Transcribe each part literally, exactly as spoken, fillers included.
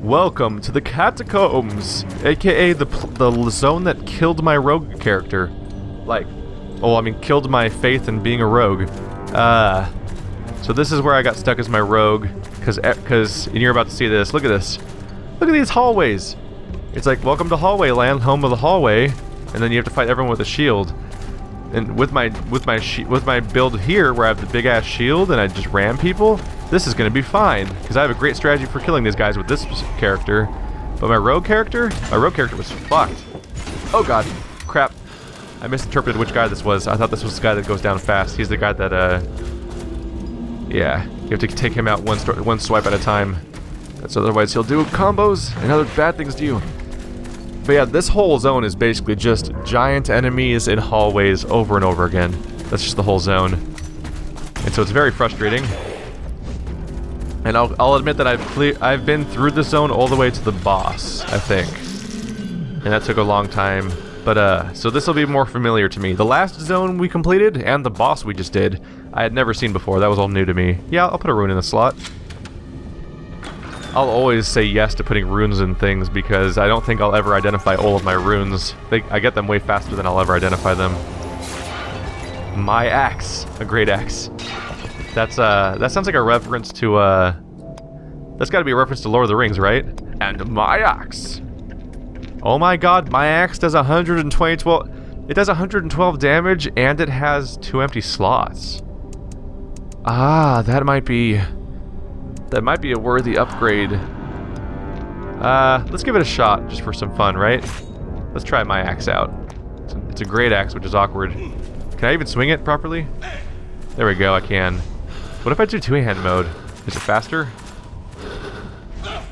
Welcome to the Catacombs, aka the the zone that killed my rogue character. Like, oh, I mean, killed my faith in being a rogue. Uh, so this is where I got stuck as my rogue, because because and you're about to see this. Look at this. Look at these hallways. It's like, welcome to Hallway Land, home of the hallway, and then you have to fight everyone with a shield. And with my with my sh with my build here, where I have the big ass shield and I just ram people, this is gonna be fine because I have a great strategy for killing these guys with this character. But my rogue character, my rogue character was fucked. Oh god, crap! I misinterpreted which guy this was. I thought this was the guy that goes down fast. He's the guy that, uh, yeah, you have to take him out one one swipe at a time. That's otherwise he'll do combos and other bad things to you. But yeah, this whole zone is basically just giant enemies in hallways over and over again. That's just the whole zone. And so it's very frustrating. And I'll, I'll admit that I've clear, I've been through the zone all the way to the boss, I think. And that took a long time. But uh, so this will be more familiar to me. The last zone we completed and the boss we just did, I had never seen before. That was all new to me. Yeah, I'll put a rune in the slot. I'll always say yes to putting runes in things because I don't think I'll ever identify all of my runes. They, I get them way faster than I'll ever identify them. My axe, a great axe. That's uh, that sounds like a reference to uh, that's got to be a reference to Lord of the Rings, right? And my axe. Oh my God, my axe does one hundred twenty, twelve. It does one hundred twelve damage and it has two empty slots. Ah, that might be. That might be a worthy upgrade. Uh, let's give it a shot, just for some fun, right? Let's try my axe out. It's a, it's a great axe, which is awkward. Can I even swing it properly? There we go, I can. What if I do two-hand mode? Is it faster? Uh,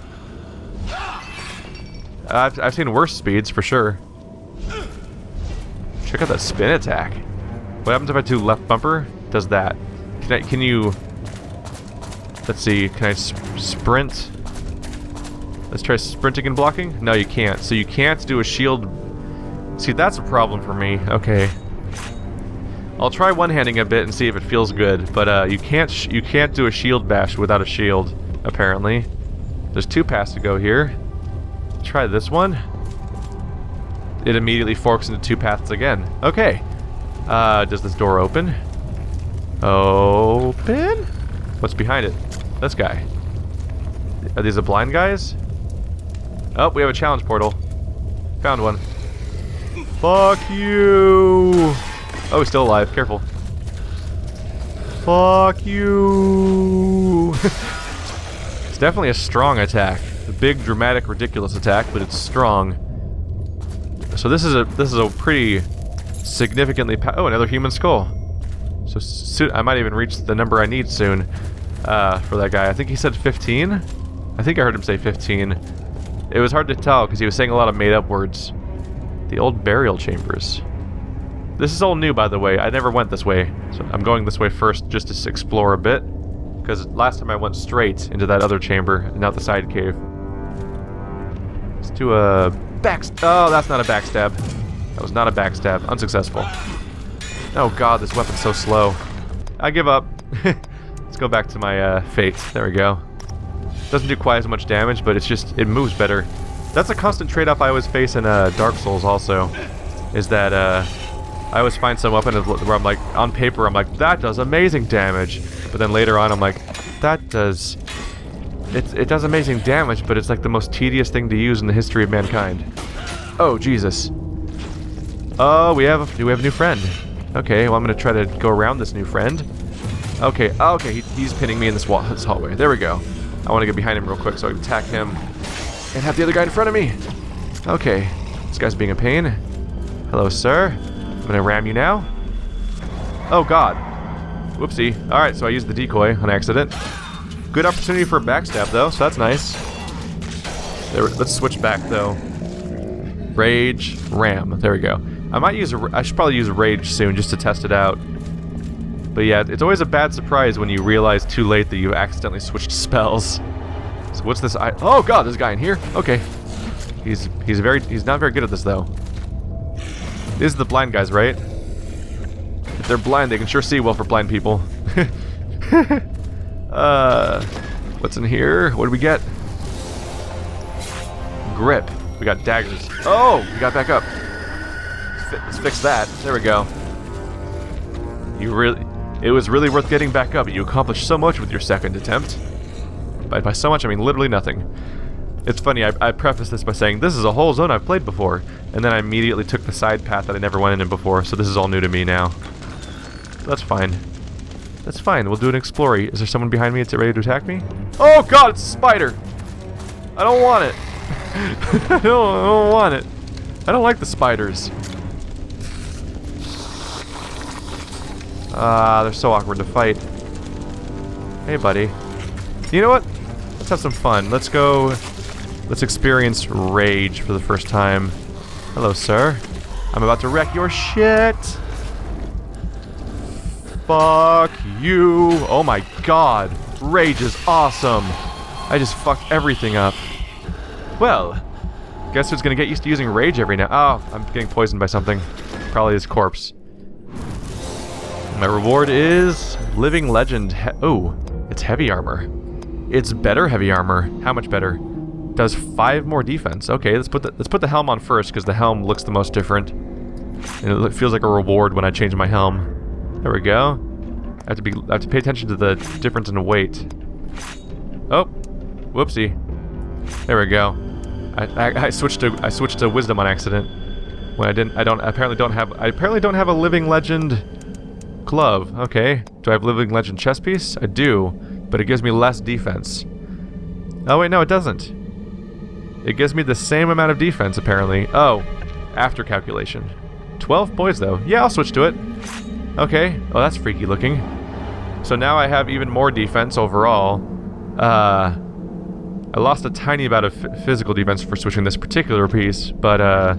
I've, I've seen worse speeds, for sure. Check out that spin attack. What happens if I do left bumper? Does that. Can I, can you... Let's see, can I sp sprint? Let's try sprinting and blocking? No, you can't. So you can't do a shield... See, that's a problem for me. Okay. I'll try one-handing a bit and see if it feels good, but uh, you can't sh you can't do a shield bash without a shield, apparently. There's two paths to go here. Try this one. It immediately forks into two paths again. Okay. Uh, does this door open? Open? What's behind it? This guy. Are these the blind guys? Oh, we have a challenge portal. Found one. Fuck you! Oh, he's still alive. Careful. Fuck you! It's definitely a strong attack. A big, dramatic, ridiculous attack, but it's strong. So this is a this is a pretty significantly pa- oh, another human skull. So soon I might even reach the number I need soon. Uh, for that guy. I think he said fifteen? I think I heard him say fifteen. It was hard to tell because he was saying a lot of made-up words. The old burial chambers. This is all new, by the way. I never went this way. So I'm going this way first just to explore a bit. Because last time I went straight into that other chamber and not the side cave. Let's do a back... Oh, that's not a backstab. That was not a backstab. Unsuccessful. Oh god, this weapon's so slow. I give up. Let's go back to my uh, fate. There we go. Doesn't do quite as much damage, but it's just, it moves better. That's a constant trade-off I always face in uh, Dark Souls also. Is that uh, I always find some weapon where I'm like, on paper I'm like, that does amazing damage. But then later on I'm like, that does... It, it does amazing damage, but it's like the most tedious thing to use in the history of mankind. Oh, Jesus. Oh, we have a, we have a new friend. Okay, well I'm going to try to go around this new friend. Okay, oh, okay, he, he's pinning me in this, wall, this hallway. There we go. I want to get behind him real quick so I can attack him and have the other guy in front of me. Okay, this guy's being a pain. Hello, sir. I'm going to ram you now. Oh, God. Whoopsie. Alright, so I used the decoy on accident. Good opportunity for a backstab, though, so that's nice. There, let's switch back, though. Rage, ram. There we go. I might use a, I should probably use a rage soon just to test it out. But yeah, it's always a bad surprise when you realize too late that you accidentally switched spells. So what's this? I oh god, there's a guy in here. Okay, he's he's very he's not very good at this though. These are the blind guys, right? If they're blind, they can sure see well for blind people. uh, what's in here? What do we get? grip. We got daggers. Oh, we got back up. Let's, fi let's fix that. There we go. You really... It was really worth getting back up. You accomplished so much with your second attempt. By, by so much, I mean literally nothing. It's funny, I, I prefaced this by saying, this is a whole zone I've played before. And then I immediately took the side path that I never went in before, so this is all new to me now. That's fine. That's fine, we'll do an explory. Is there someone behind me that's ready to attack me? Oh god, it's a spider! I don't want it. I, don't, I don't want it. I don't like the spiders. Ah, uh, they're so awkward to fight. Hey, buddy. You know what? Let's have some fun. Let's go... Let's experience rage for the first time. Hello, sir. I'm about to wreck your shit. Fuck you. Oh my god. Rage is awesome. I just fucked everything up. Well, guess who's gonna get used to using rage every now? Oh, I'm getting poisoned by something. Probably his corpse. My reward is living legend. He oh, it's heavy armor. It's better heavy armor. How much better? Does five more defense. Okay, let's put the let's put the helm on first because the helm looks the most different, and it feels like a reward when I change my helm. There we go. I have to be I have to pay attention to the difference in weight. Oh, whoopsie. There we go. I, I, I switched to I switched to wisdom on accident when I didn't. I don't I apparently don't have I apparently don't have a living legend glove. Okay. Do I have living legend chest piece? I do, but it gives me less defense. Oh wait, no, it doesn't. It gives me the same amount of defense apparently. Oh, after calculation. twelve points though. Yeah, I'll switch to it. Okay. Oh, that's freaky looking. So now I have even more defense overall. Uh, I lost a tiny amount of f physical defense for switching this particular piece, but uh,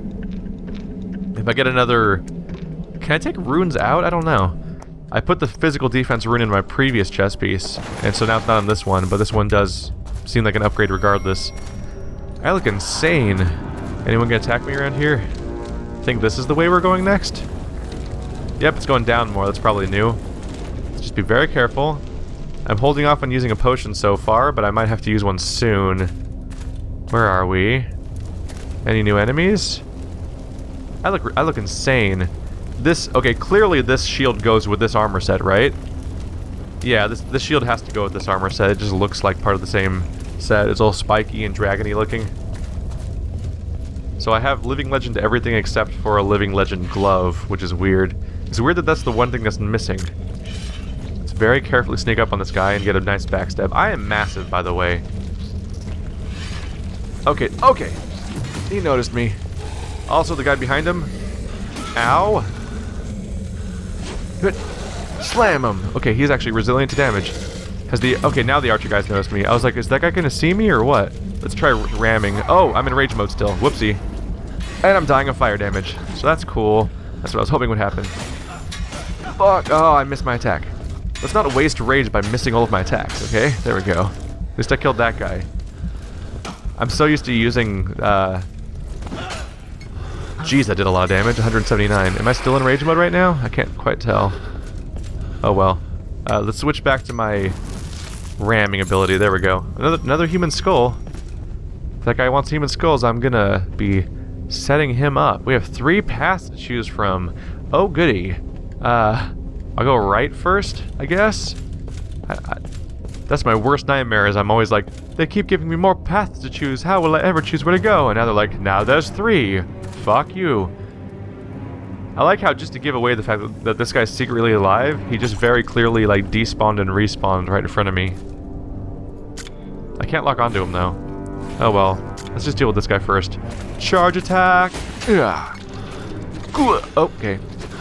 if I get another... Can I take runes out? I don't know. I put the physical defense rune in my previous chest piece, and so now it's not on this one, but this one does seem like an upgrade regardless. I look insane. Anyone gonna attack me around here? Think this is the way we're going next? Yep, it's going down more. That's probably new. Let's just be very careful. I'm holding off on using a potion so far, but I might have to use one soon. Where are we? Any new enemies? I look I look insane. This okay, clearly this shield goes with this armor set, right? Yeah, this this shield has to go with this armor set. It just looks like part of the same set. It's all spiky and dragony looking. So I have living legend to everything except for a living legend glove, which is weird. It's weird that that's the one thing that's missing. Let's very carefully sneak up on this guy and get a nice backstab. I am massive, by the way. Okay, okay. He noticed me. Also, the guy behind him. Ow. Good. Slam him. Okay, he's actually resilient to damage. Has the... Okay, now the archer guy's noticed me. I was like, is that guy gonna see me or what? Let's try ramming. Oh, I'm in rage mode still. Whoopsie. And I'm dying of fire damage. So that's cool. That's what I was hoping would happen. Fuck. Oh, I missed my attack. Let's not waste rage by missing all of my attacks, okay? There we go. At least I killed that guy. I'm so used to using... Uh... Jeez, that did a lot of damage. one hundred seventy-nine. Am I still in rage mode right now? I can't quite tell. Oh well. Uh, let's switch back to my ramming ability. There we go. Another another human skull. If that guy wants human skulls, I'm gonna be setting him up. We have three paths to choose from. Oh goody. Uh, I'll go right first, I guess. I, I, that's my worst nightmare. Is I'm always like, they keep giving me more paths to choose. How will I ever choose where to go? And now they're like, now there's three. Fuck you. I like how, just to give away the fact that, that this guy's secretly alive, he just very clearly like despawned and respawned right in front of me. I can't lock onto him though. Oh well. Let's just deal with this guy first. Charge attack! Ugh. Okay.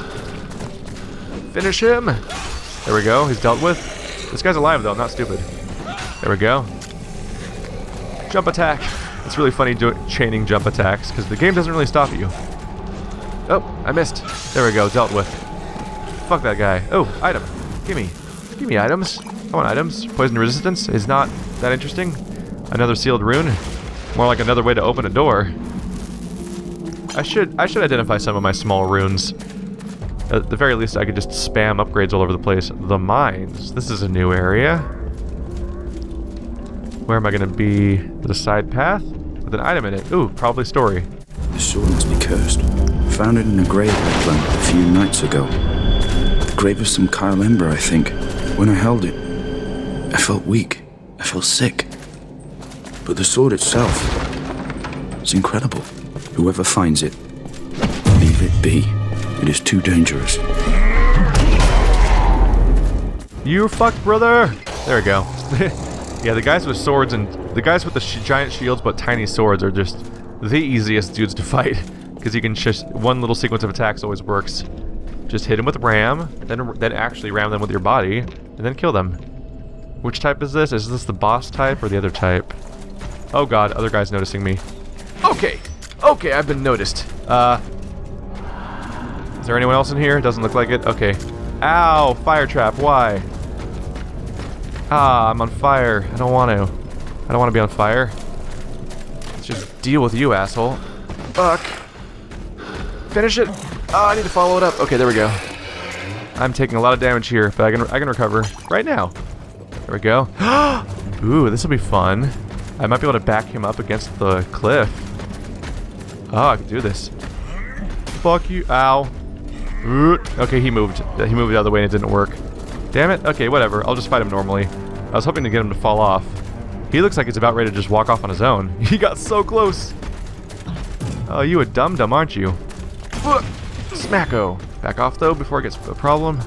Finish him! There we go, he's dealt with. This guy's alive though, I'm not stupid. There we go. Jump attack! It's really funny doing chaining jump attacks, because the game doesn't really stop you. Oh, I missed. There we go, dealt with. Fuck that guy. Oh, item. Gimme. Gimme items. I want items. Poison resistance is not that interesting. Another sealed rune. More like another way to open a door. I should I should identify some of my small runes. At the very least, I could just spam upgrades all over the place. The mines. This is a new area. Where am I going to be? The side path? with an item in it. Ooh, probably story. The sword must be cursed. Found it in a grave I planted a few nights ago. The grave of some Kyle Ember, I think. When I held it, I felt weak. I felt sick. But the sword itself, it's incredible. Whoever finds it, leave it be. It is too dangerous. You fucked, brother! There we go. Yeah, the guys with swords and the guys with the sh giant shields but tiny swords are just the easiest dudes to fight, because you can just one little sequence of attacks always works. Just hit them with ram, then then actually ram them with your body, and then kill them. Which type is this? Is this the boss type or the other type? Oh god, other guy's noticing me. Okay, okay, I've been noticed. Uh, is there anyone else in here? Doesn't look like it. Okay. Ow, fire trap. Why? Ah, I'm on fire. I don't want to. I don't want to be on fire. Let's just deal with you, asshole. Fuck. Finish it. Oh, I need to follow it up. Okay, there we go. I'm taking a lot of damage here, but I can I can recover right now. There we go. Ooh, this will be fun. I might be able to back him up against the cliff. Oh, I can do this. Fuck you. Ow. Ooh. Okay, he moved. He moved the other way and it didn't work. Damn it. Okay, whatever. I'll just fight him normally. I was hoping to get him to fall off. He looks like he's about ready to just walk off on his own. He got so close. Oh, you a dum-dum, aren't you? Smacko. Back off, though, before it gets a problem.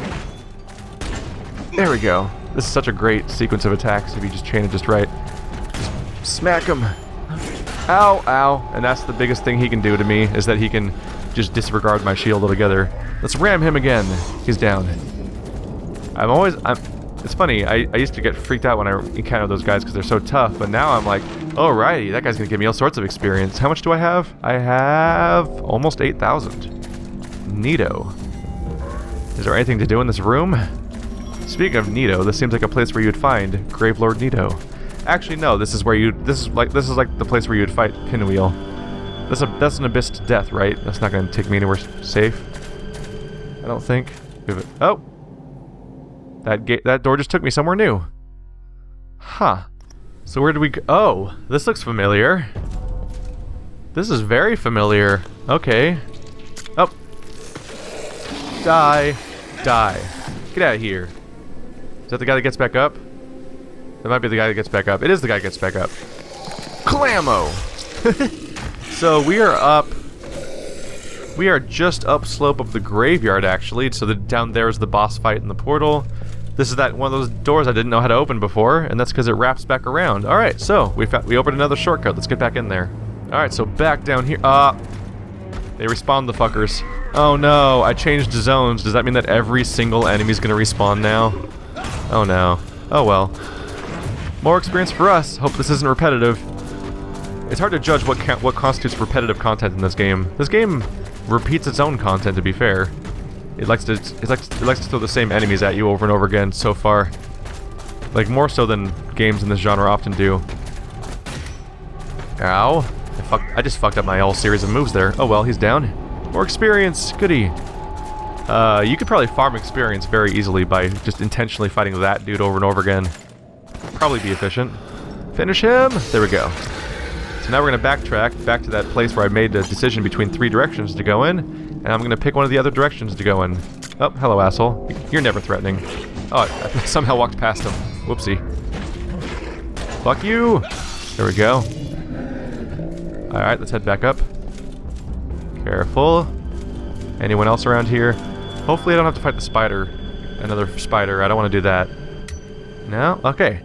There we go. This is such a great sequence of attacks if you just chain it just right. Just smack him. Ow, ow. And that's the biggest thing he can do to me, is that he can just disregard my shield altogether. Let's ram him again. He's down. I'm always... I'm, it's funny, I, I used to get freaked out when I encountered those guys because they're so tough, but now I'm like, alrighty, that guy's gonna give me all sorts of experience. How much do I have? I have almost eight thousand. Neato. Is there anything to do in this room? Speaking of Neato, this seems like a place where you'd find Gravelord Neato. Actually, no, this is where you... This is like this is like the place where you'd fight Pinwheel. That's a that's an abyss to death, right? That's not gonna take me anywhere safe. I don't think. Oh. That gate, that door just took me somewhere new. Huh. So where did we go? Oh, this looks familiar. This is very familiar. Okay. Oh. Die. Die. Get out of here. Is that the guy that gets back up? That might be the guy that gets back up. It is the guy that gets back up. Clammo! So we are up... We are just upslope of the graveyard, actually. So the, down there is the boss fight in the portal. This is that one of those doors I didn't know how to open before, and that's because it wraps back around. Alright, so we found, we opened another shortcut. Let's get back in there. Alright, so back down here. Uh, they respawn the fuckers. Oh no, I changed zones. Does that mean that every single enemy's gonna respawn now? Oh no. Oh well. More experience for us. Hope this isn't repetitive. It's hard to judge what ca what constitutes repetitive content in this game. This game repeats its own content, to be fair. It likes to it likes it likes to throw the same enemies at you over and over again so far. Like more so than games in this genre often do. Ow. I fucked I just fucked up my whole series of moves there. Oh well, he's down. More experience, goody. Uh you could probably farm experience very easily by just intentionally fighting that dude over and over again. Probably be efficient. Finish him! There we go. So now we're gonna backtrack back to that place where I made a decision between three directions to go in. And I'm gonna pick one of the other directions to go in. Oh, hello, asshole. You're never threatening. Oh, I somehow walked past him. Whoopsie. Fuck you! There we go. Alright, let's head back up. Careful. Anyone else around here? Hopefully I don't have to fight the spider. Another spider. I don't want to do that. No? Okay.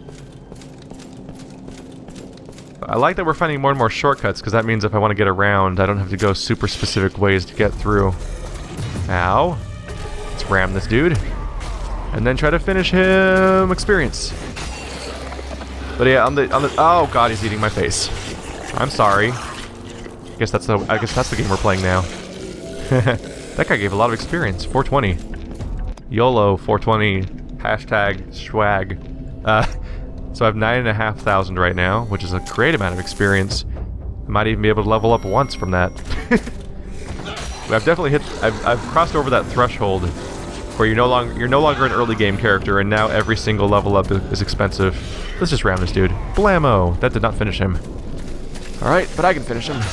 I like that we're finding more and more shortcuts, because that means if I want to get around, I don't have to go super specific ways to get through. Ow. Let's ram this dude. And then try to finish him. Experience. But yeah, on the on the oh god, he's eating my face. I'm sorry. I guess that's the I guess that's the game we're playing now. That guy gave a lot of experience. four twenty. YOLO four twenty. Hashtag swag. Uh So I have nine and a half thousand right now, which is a great amount of experience. I might even be able to level up once from that. I've definitely hit. I've, I've crossed over that threshold where you're no longer you're no longer an early game character, and now every single level up is, is expensive. Let's just ram this dude. Blammo! That did not finish him. Alright, but I can finish him.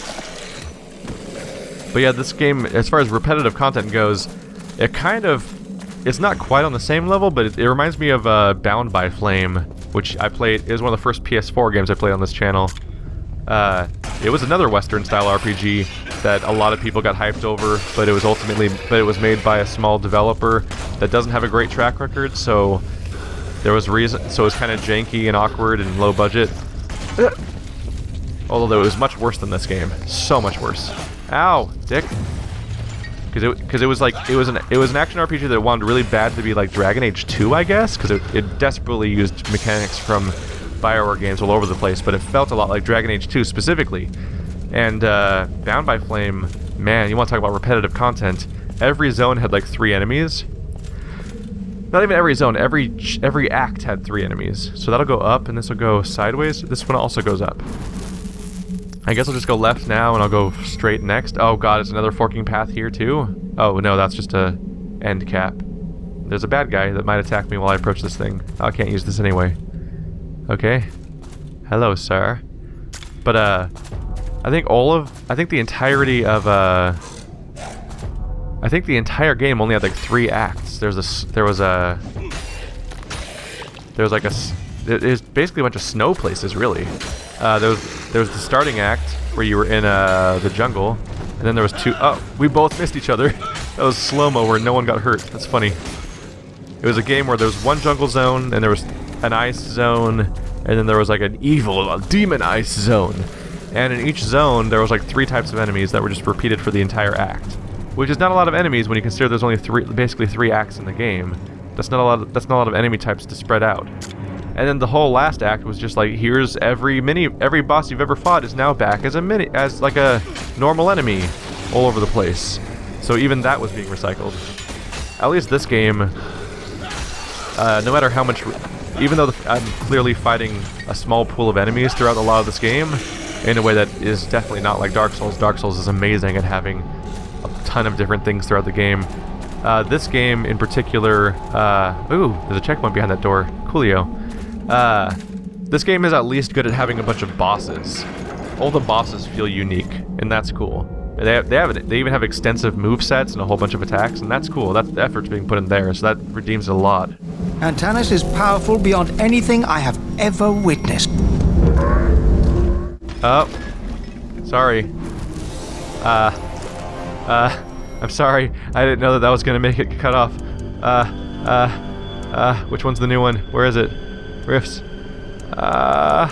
But yeah, this game, as far as repetitive content goes, it kind of... It's not quite on the same level, but it, it reminds me of uh, Bound by Flame, which I played... It was one of the first P S four games I played on this channel. Uh, it was another Western-style R P G that a lot of people got hyped over, but it was ultimately... But it was made by a small developer that doesn't have a great track record, so... There was reason... So it was kind of janky and awkward and low budget. Although it was much worse than this game. So much worse. Ow, dick. Because it, because it was like, it was an it was an action R P G that wanted really bad to be like Dragon Age two, I guess, because it, it desperately used mechanics from BioWare games all over the place, but it felt a lot like Dragon Age two specifically. And uh, Bound by Flame, man, you want to talk about repetitive content. Every zone had like three enemies. Not even every zone, every every act had three enemies. So that'll go up, and this will go sideways. This one also goes up. I guess I'll just go left now, and I'll go straight next. Oh god, it's another forking path here too? Oh no, that's just a end cap. There's a bad guy that might attack me while I approach this thing. I can't use this anyway. Okay. Hello, sir. But uh, I think all of, I think the entirety of uh, I think the entire game only had like three acts. There's a, there was a, there was like a, it was basically a bunch of snow places really. Uh, there was there was the starting act where you were in uh, the jungle, and then there was two. Oh, we both missed each other. That was slow-mo where no one got hurt. That's funny. It was a game where there was one jungle zone, and there was an ice zone, and then there was like an evil, a demon ice zone. And in each zone, there was like three types of enemies that were just repeated for the entire act, which is not a lot of enemies when you consider there's only three, basically three acts in the game. That's not a lot. Of, that's not a lot of enemy types to spread out. And then the whole last act was just like, here's every mini, every boss you've ever fought is now back as a mini, as like a normal enemy, all over the place. So even that was being recycled. At least this game, uh, no matter how much, even though the, I'm clearly fighting a small pool of enemies throughout a lot of this game, in a way that is definitely not like Dark Souls. Dark Souls is amazing at having a ton of different things throughout the game. Uh, this game in particular, uh, ooh, there's a checkpoint behind that door. Coolio. Uh, this game is at least good at having a bunch of bosses. All the bosses feel unique, and that's cool. They have, they have they even have extensive movesets and a whole bunch of attacks, and that's cool. That's the effort's being put in there, so that redeems it a lot. Antanas is powerful beyond anything I have ever witnessed. Oh, sorry. Uh, uh, I'm sorry. I didn't know that that was gonna make it cut off. Uh, uh, uh, which one's the new one? Where is it? Rifts. Uh...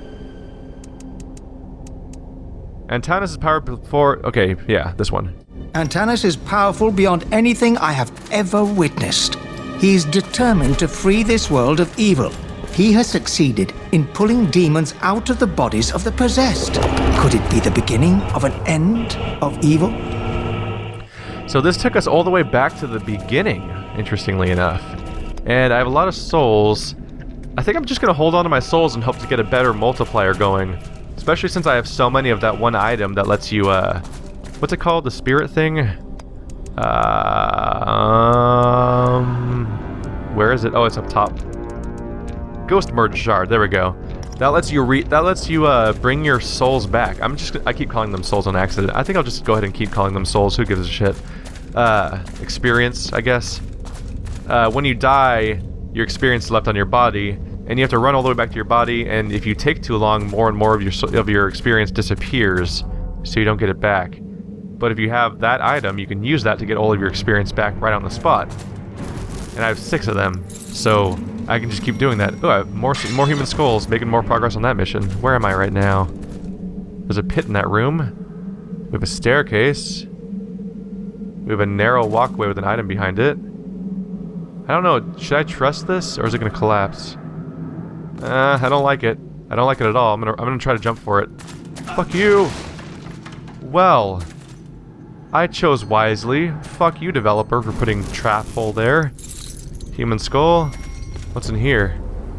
Antanas is powered before... Okay, yeah, this one. Antanas is powerful beyond anything I have ever witnessed. He is determined to free this world of evil. He has succeeded in pulling demons out of the bodies of the possessed. Could it be the beginning of an end of evil? So this took us all the way back to the beginning, interestingly enough. And I have a lot of souls. I think I'm just going to hold on to my souls and hope to get a better multiplier going. Especially since I have so many of that one item that lets you, uh... what's it called? The spirit thing? Uh... Um... Where is it? Oh, it's up top. Ghost Merge Shard, there we go. That lets you re- that lets you, uh, bring your souls back. I'm just- I keep calling them souls on accident. I think I'll just go ahead and keep calling them souls. Who gives a shit? Uh, experience, I guess. Uh, when you die, your experience is left on your body, and you have to run all the way back to your body, and if you take too long, more and more of your of your experience disappears, so you don't get it back. But if you have that item, you can use that to get all of your experience back right on the spot. And I have six of them, so I can just keep doing that. Oh, I have more, more human skulls, making more progress on that mission. Where am I right now? There's a pit in that room. We have a staircase. We have a narrow walkway with an item behind it. I don't know, should I trust this, or is it gonna collapse? Uh, I don't like it. I don't like it at all. I'm gonna, I'm gonna try to jump for it. Fuck you! Well, I chose wisely. Fuck you, developer, for putting trap hole there. Human skull. What's in here?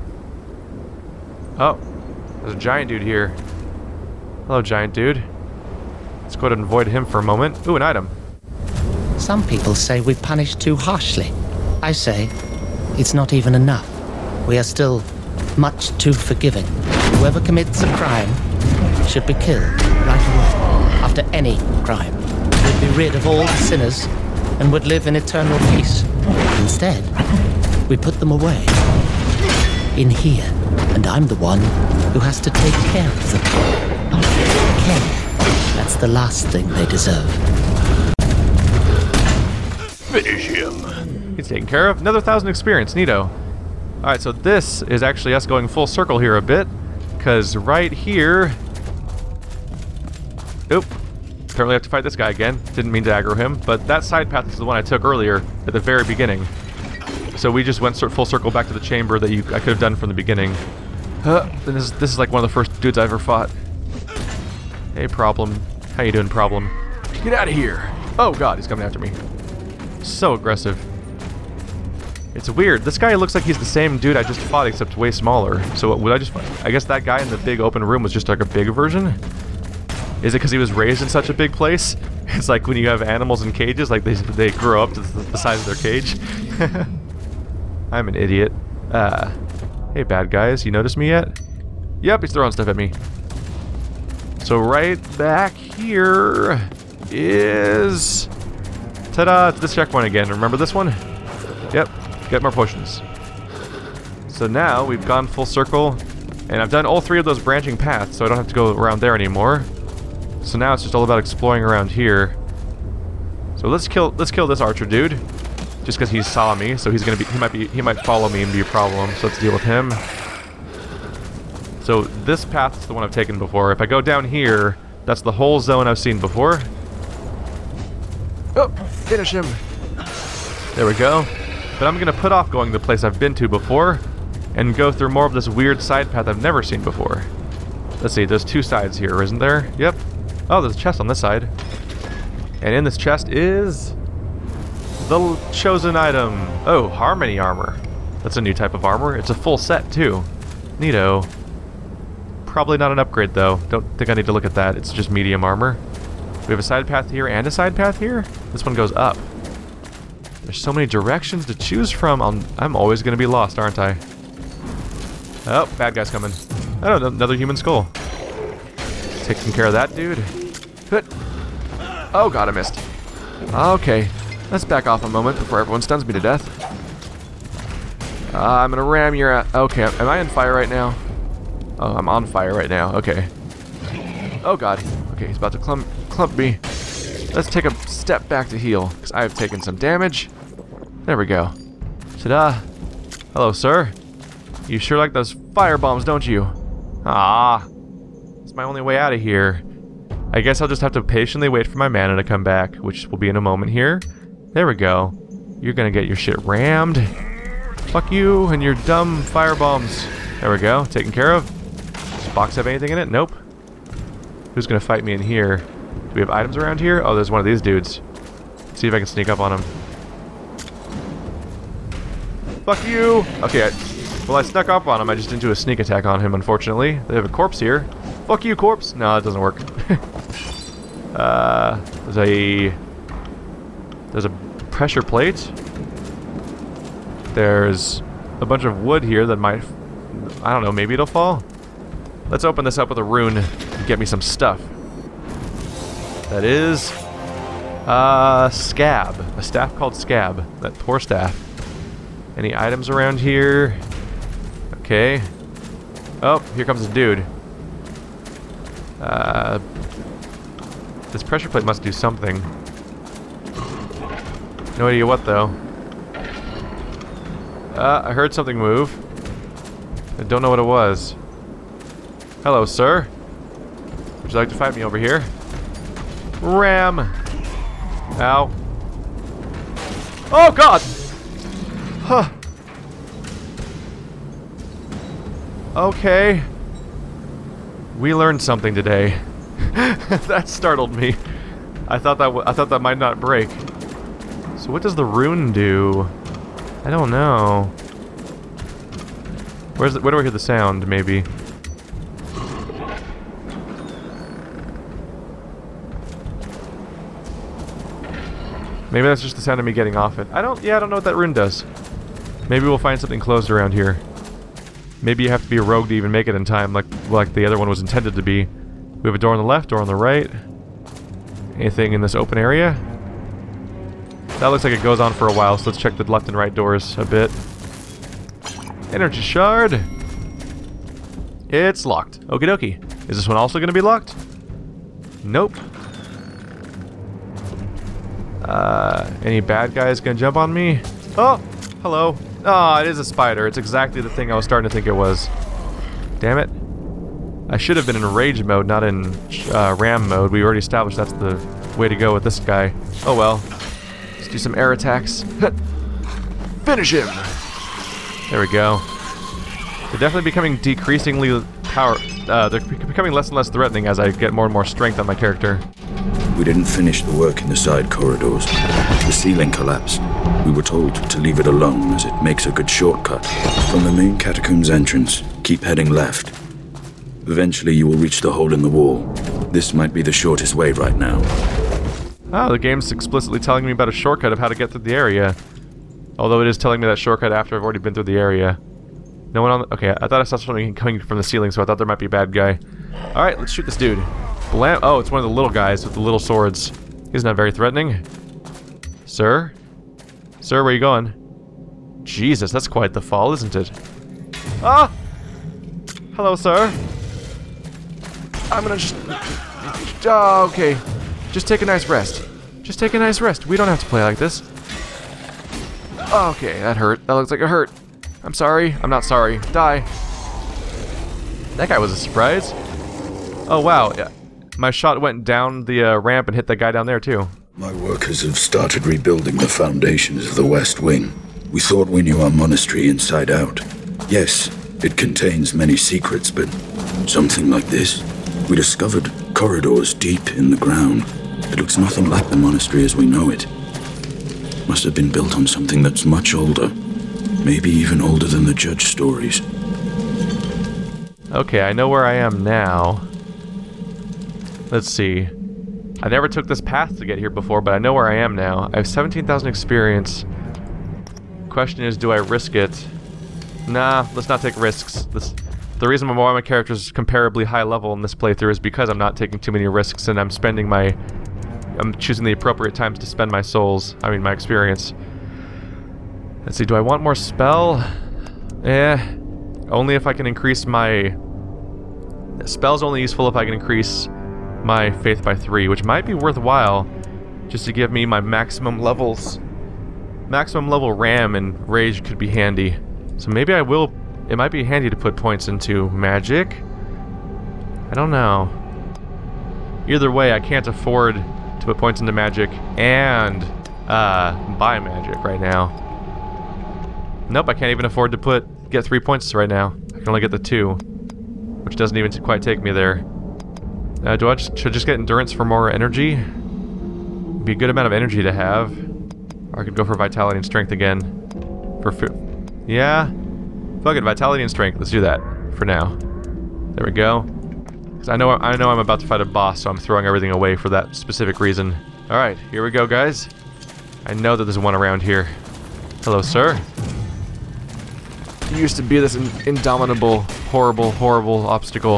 Oh, there's a giant dude here. Hello, giant dude. Let's go ahead and avoid him for a moment. Ooh, an item. Some people say we punish too harshly. I say, it's not even enough. We are still much too forgiving. Whoever commits a crime should be killed right away, after any crime. We'd be rid of all the sinners and would live in eternal peace. Instead, we put them away. In here, and I'm the one who has to take care of them. Care. That's the last thing they deserve. Finish him. He's taken care of. Another thousand experience. Neato. Alright, so this is actually us going full circle here a bit. Because right here... Oop. Apparently I have to fight this guy again. Didn't mean to aggro him. But that side path is the one I took earlier at the very beginning. So we just went full circle back to the chamber that you I could have done from the beginning. Uh, this, is, this is like one of the first dudes I ever fought. Hey, Problem. How you doing, Problem? Get out of here! Oh god, he's coming after me. So aggressive. It's weird. This guy looks like he's the same dude I just fought, except way smaller. So what, would I just... I guess that guy in the big open room was just like a big version? Is it because he was raised in such a big place? It's like when you have animals in cages, like they, they grow up to the, the size of their cage. I'm an idiot. Uh, hey bad guys, you notice me yet? Yep, he's throwing stuff at me. So right back here is... Ta-da! It's this checkpoint again. Remember this one? Yep. Get more potions. So now we've gone full circle, and I've done all three of those branching paths, so I don't have to go around there anymore. So now it's just all about exploring around here. So let's kill let's kill this archer dude, just because he saw me. So he's gonna be he might be he might follow me and be a problem. So let's deal with him. So this path is the one I've taken before. If I go down here, that's the whole zone I've seen before. Oh, finish him. There we go. But I'm gonna put off going to the place I've been to before and go through more of this weird side path I've never seen before. Let's see, there's two sides here, isn't there? Yep. Oh, there's a chest on this side. And in this chest is the chosen item. Oh, Harmony armor. That's a new type of armor. It's a full set too. Neato. Probably not an upgrade though. Don't think I need to look at that. It's just medium armor. We have a side path here and a side path here. This one goes up. There's so many directions to choose from. I'm, I'm always going to be lost, aren't I? Oh, bad guy's coming. Oh, another human skull. Taking care of that dude. Oh god, I missed. Okay, let's back off a moment before everyone stuns me to death. Uh, I'm gonna ram your... Uh, okay, am I on fire right now? Oh, I'm on fire right now. Okay. Oh god. Okay, he's about to clump, clump me. Let's take a step back to heal, because I have taken some damage. There we go. Ta-da. Hello, sir. You sure like those fire bombs, don't you? Ah. It's my only way out of here. I guess I'll just have to patiently wait for my mana to come back, which will be in a moment here. There we go. You're gonna get your shit rammed. Fuck you and your dumb fire bombs. There we go. Taken care of. Does this box have anything in it? Nope. Who's gonna fight me in here? Do we have items around here? Oh, there's one of these dudes. Let's see if I can sneak up on him. Fuck you! Okay, I, well I snuck up on him, I just didn't do a sneak attack on him, unfortunately. They have a corpse here. Fuck you, corpse! No, it doesn't work. uh, there's a... There's a pressure plate. There's a bunch of wood here that might... I don't know, maybe it'll fall? Let's open this up with a rune and get me some stuff. That is... Uh, Scab. A staff called Scab. That poor staff. Any items around here? Okay. Oh, here comes a dude. Uh, this pressure plate must do something. No idea what, though. Uh, I heard something move. I don't know what it was. Hello, sir. Would you like to fight me over here? Ram! Ow. Oh, God! Huh. Okay. We learned something today. That startled me. I thought that w I thought that might not break. So what does the rune do? I don't know. Where's the, where do I hear the sound? Maybe. Maybe that's just the sound of me getting off it. I don't. Yeah, I don't know what that rune does. Maybe we'll find something closed around here. Maybe you have to be a rogue to even make it in time, like like the other one was intended to be. We have a door on the left, door on the right. Anything in this open area? That looks like it goes on for a while, so let's check the left and right doors a bit. Energy shard! It's locked. Okie dokie. Is this one also going to be locked? Nope. Uh, any bad guys gonna jump on me? Oh! Hello. Oh, it is a spider. It's exactly the thing I was starting to think it was. Damn it. I should have been in rage mode, not in uh, ram mode. We already established that's the way to go with this guy. Oh well. Let's do some air attacks. Finish him! There we go. They're definitely becoming decreasingly power... Uh, they're becoming less and less threatening as I get more and more strength on my character. We didn't finish the work in the side corridors. The ceiling collapsed. We were told to leave it alone as it makes a good shortcut. From the main catacombs entrance, keep heading left. Eventually you will reach the hole in the wall. This might be the shortest way right now. Oh, the game's explicitly telling me about a shortcut of how to get through the area. Although it is telling me that shortcut after I've already been through the area. No one on the... Okay, I thought I saw something coming from the ceiling, so I thought there might be a bad guy. Alright, let's shoot this dude. Blam... Oh, it's one of the little guys with the little swords. He's not very threatening. Sir? Sir, where are you going? Jesus, that's quite the fall, isn't it? Ah! Hello, sir. I'm gonna just... Oh, okay. Just take a nice rest. Just take a nice rest. We don't have to play like this. Okay, that hurt. That looks like it hurt. I'm sorry. I'm not sorry. Die. That guy was a surprise. Oh, wow. Yeah. My shot went down the uh, ramp and hit that guy down there, too. My workers have started rebuilding the foundations of the West Wing. We thought we knew our monastery inside out. Yes, it contains many secrets, but something like this? We discovered corridors deep in the ground. It looks nothing like the monastery as we know it. Must have been built on something that's much older. Maybe even older than the Judge stories. Okay, I know where I am now. Let's see. I never took this path to get here before, but I know where I am now. I have seventeen thousand experience. Question is, do I risk it? Nah, let's not take risks. This, the reason why my character is comparably high level in this playthrough is because I'm not taking too many risks and I'm spending my... I'm choosing the appropriate times to spend my souls. I mean, my experience. Let's see, do I want more spell? Eh. Only if I can increase my... Spell's only useful if I can increase my faith by three, which might be worthwhile just to give me my maximum levels. Maximum level ram and rage could be handy. So maybe I will... It might be handy to put points into magic? I don't know. Either way, I can't afford to put points into magic and uh, buy magic right now. Nope, I can't even afford to put get three points right now. I can only get the two, which doesn't even quite take me there. Uh, do I just, should I just get endurance for more energy? Be a good amount of energy to have. Or I could go for vitality and strength again. For food. Yeah. Fuck it, vitality and strength. Let's do that for now. There we go. Because I know I know I'm about to fight a boss, so I'm throwing everything away for that specific reason. All right, here we go, guys. I know that there's one around here. Hello, sir. You used to be this in indomitable, horrible, horrible obstacle.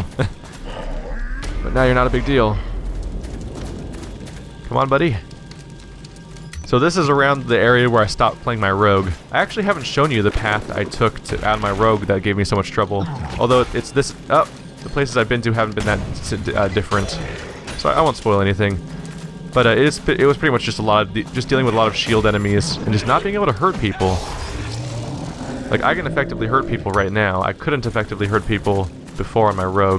But now you're not a big deal. Come on, buddy. So this is around the area where I stopped playing my rogue. I actually haven't shown you the path I took to add my rogue that gave me so much trouble. Although it's this... Oh, the places I've been to haven't been that uh, different. So I won't spoil anything. But uh, it, is, it was pretty much just a lot of... De just dealing with a lot of shield enemies and just not being able to hurt people. Like, I can effectively hurt people right now. I couldn't effectively hurt people before on my rogue.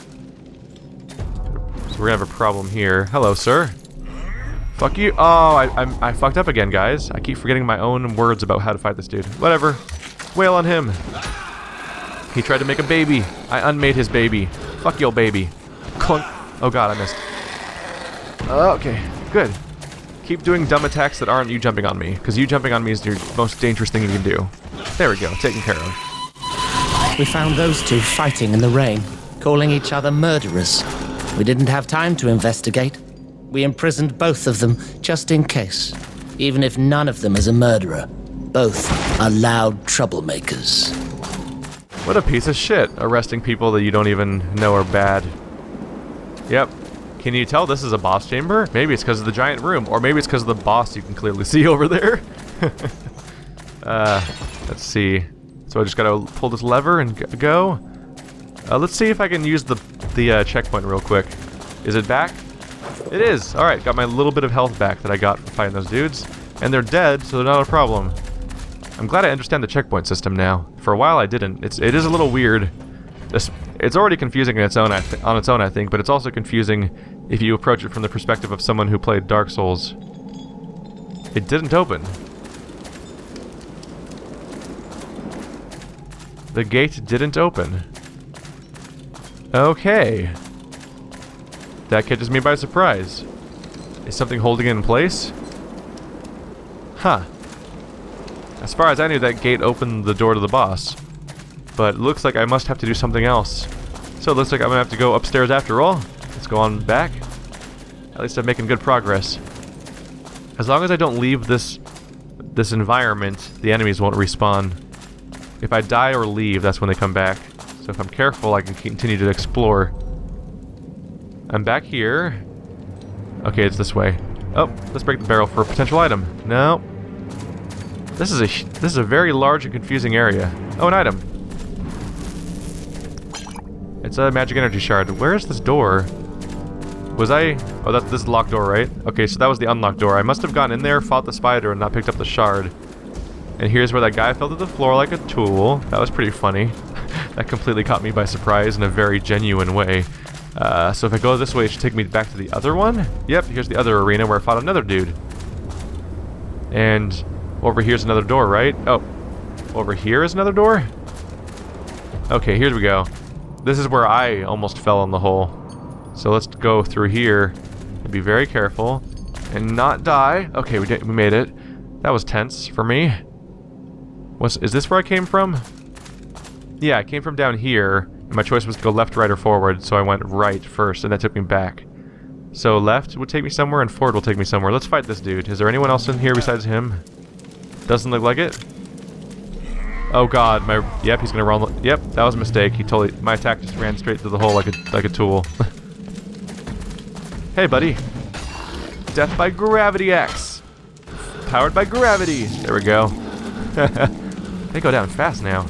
So we're gonna have a problem here. Hello, sir. Fuck you. Oh, I, I, I fucked up again, guys. I keep forgetting my own words about how to fight this dude. Whatever. Wail on him. He tried to make a baby. I unmade his baby. Fuck your baby. Clunk. Oh god, I missed. Uh, okay, good. Keep doing dumb attacks that aren't you jumping on me, because you jumping on me is your most dangerous thing you can do. There we go, taken care of. We found those two fighting in the rain, calling each other murderers. We didn't have time to investigate. We imprisoned both of them, just in case. Even if none of them is a murderer, both are loud troublemakers. What a piece of shit, arresting people that you don't even know are bad. Yep. Can you tell this is a boss chamber? Maybe it's because of the giant room, or maybe it's because of the boss you can clearly see over there. uh, let's see. So I just gotta pull this lever and go. Uh, let's see if I can use the the uh, checkpoint real quick. Is it back? It is. All right, got my little bit of health back that I got from fighting those dudes, and they're dead, so they're not a problem. I'm glad I understand the checkpoint system now. For a while I didn't. It's it is a little weird. It's, it's already confusing on its own, I th on its own, I think, but it's also confusing if you approach it from the perspective of someone who played Dark Souls. It didn't open. The gate didn't open. Okay. That catches me by surprise. Is something holding it in place? Huh. As far as I knew, that gate opened the door to the boss. But it looks like I must have to do something else. So it looks like I'm gonna have to go upstairs after all. Let's go on back. At least I'm making good progress. As long as I don't leave this this environment, the enemies won't respawn. If I die or leave, that's when they come back. So if I'm careful, I can continue to explore. I'm back here. Okay, it's this way. Oh, let's break the barrel for a potential item. No. This is a this is a very large and confusing area. Oh, an item. It's a magic energy shard. Where is this door? Was I... Oh, that's this is the locked door, right? Okay, so that was the unlocked door. I must have gone in there, fought the spider, and not picked up the shard. And here's where that guy fell to the floor like a tool. That was pretty funny. That completely caught me by surprise in a very genuine way. Uh, so if I go this way, it should take me back to the other one? Yep, here's the other arena where I fought another dude. And over here's another door, right? Oh, over here is another door? Okay, here we go. This is where I almost fell in the hole. So let's go through here and be very careful and not die. Okay, we did, we made it. That was tense for me. Was is this where I came from? Yeah, I came from down here. And my choice was to go left, right, or forward, so I went right first, and that took me back. So left would take me somewhere, and forward will take me somewhere. Let's fight this dude. Is there anyone else in here besides him? Doesn't look like it. Oh god, my yep, he's gonna run. Yep, that was a mistake. He totally my attack just ran straight through the hole like a like a tool. Hey, buddy. Death by gravity axe. Powered by gravity. There we go. They go down fast now.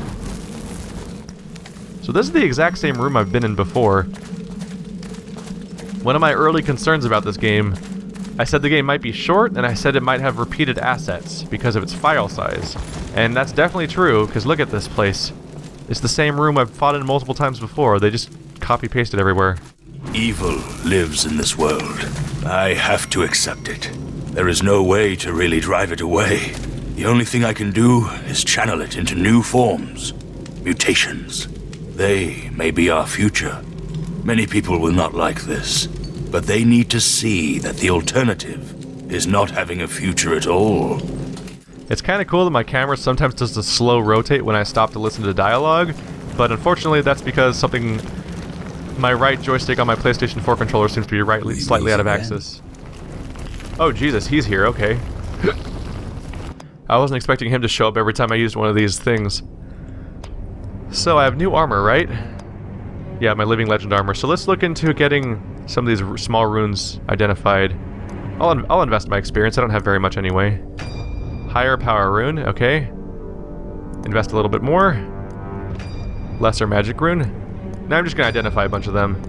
So this is the exact same room I've been in before. One of my early concerns about this game, I said the game might be short, and I said it might have repeated assets because of its file size. And that's definitely true, because look at this place. It's the same room I've fought in multiple times before. They just copy-pasted everywhere. Evil lives in this world. I have to accept it. There is no way to really drive it away. The only thing I can do is channel it into new forms. Mutations. They may be our future. Many people will not like this, but they need to see that the alternative is not having a future at all. It's kind of cool that my camera sometimes does a slow rotate when I stop to listen to dialogue, but unfortunately that's because something... My right joystick on my PlayStation four controller seems to be right, slightly out of axis. Oh Jesus, he's here, okay. I wasn't expecting him to show up every time I used one of these things. So I have new armor, right? Yeah, my living legend armor. So let's look into getting some of these small runes identified. I'll, in I'll invest my experience, I don't have very much anyway. Higher power rune, okay. Invest a little bit more. Lesser magic rune. Now I'm just gonna identify a bunch of them.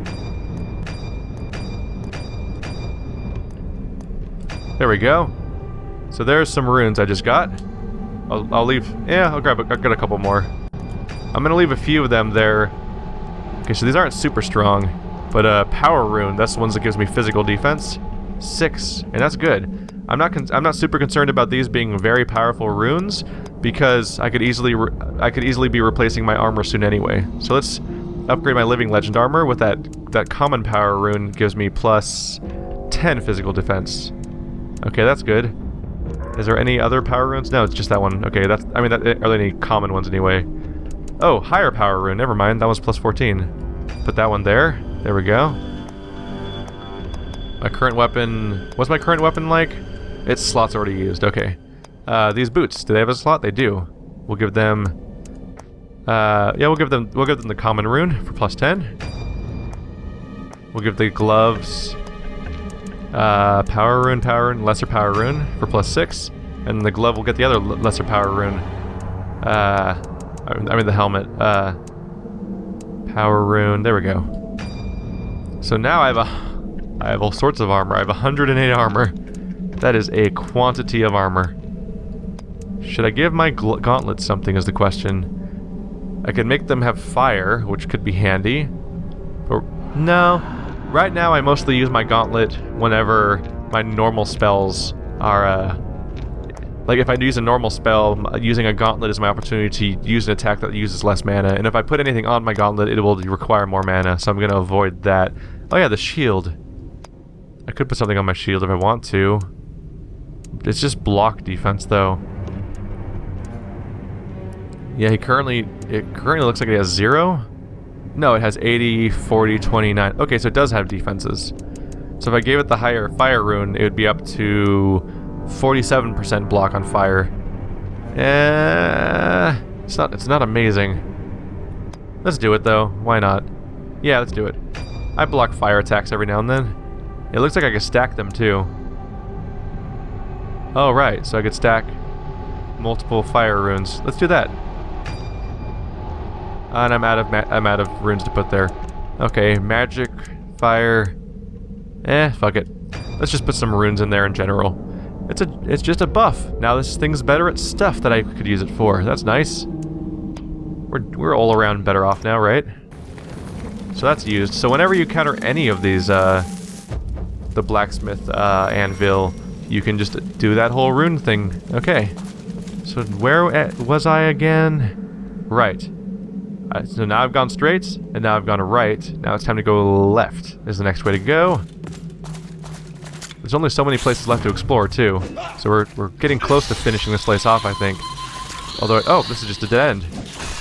There we go. So there's some runes I just got. I'll, I'll leave, yeah, I'll grab a, I'll get a couple more. I'm gonna leave a few of them there. Okay, so these aren't super strong, but uh, power rune, that's the ones that gives me physical defense. Six, and that's good. I'm not con I'm not super concerned about these being very powerful runes because I could easily re I could easily be replacing my armor soon anyway. So let's upgrade my living legend armor with that that common power rune. Gives me plus ten physical defense. Okay, that's good. Is there any other power runes? No, it's just that one. Okay, that's I mean, that, are there any common ones anyway? Oh, higher power rune. Never mind. That was plus fourteen. Put that one there. There we go. My current weapon... What's my current weapon like? Its slot's already used. Okay. Uh, these boots. Do they have a slot? They do. We'll give them... Uh, yeah, we'll give them... We'll give them the common rune for plus ten. We'll give the gloves uh, power rune, power rune, lesser power rune for plus six, and the glove will get the other lesser power rune. Uh, I mean the helmet. Uh, power rune. There we go. So now I have a, I have all sorts of armor. I have one hundred eight armor. That is a quantity of armor. Should I give my gauntlets something is the question. I could make them have fire, which could be handy. But no. Right now I mostly use my gauntlet whenever my normal spells are, uh... like if I use a normal spell, using a gauntlet is my opportunity to use an attack that uses less mana. And if I put anything on my gauntlet, it will require more mana, so I'm going to avoid that. Oh yeah, the shield. I could put something on my shield if I want to. It's just block defense though. Yeah, he currently, it currently looks like it has zero. No, it has eighty, forty, twenty-nine. Okay, so it does have defenses. So if I gave it the higher fire rune, it would be up to forty-seven percent block on fire. Eh, it's not, it's not amazing. Let's do it though, why not? Yeah, let's do it. I block fire attacks every now and then. It looks like I can stack them too. Oh right, so I could stack multiple fire runes. Let's do that. And I'm out of ma I'm out of runes to put there. Okay, magic, fire. Eh, fuck it. Let's just put some runes in there in general. It's a it's just a buff. Now this thing's better at stuff that I could use it for. That's nice. We're we're all around better off now, right? So that's used. So whenever you counter any of these, uh, the blacksmith uh, anvil, you can just do that whole rune thing. Okay. So where was I again? Right. Uh, so now I've gone straight, and now I've gone right. Now it's time to go left. Is the next way to go. There's only so many places left to explore, too. So we're, we're getting close to finishing this place off, I think. Although, oh, this is just a dead end.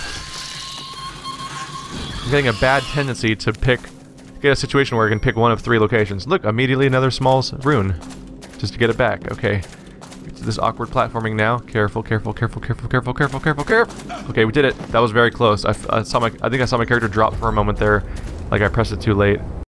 I'm getting a bad tendency to pick, get a situation where I can pick one of three locations. Look, immediately another small rune. Just to get it back, okay. This awkward platforming now. Careful, careful, careful, careful, careful, careful, careful, careful. Okay, we did it. That was very close. I, I saw my. I think I saw my character drop for a moment there, like I pressed it too late.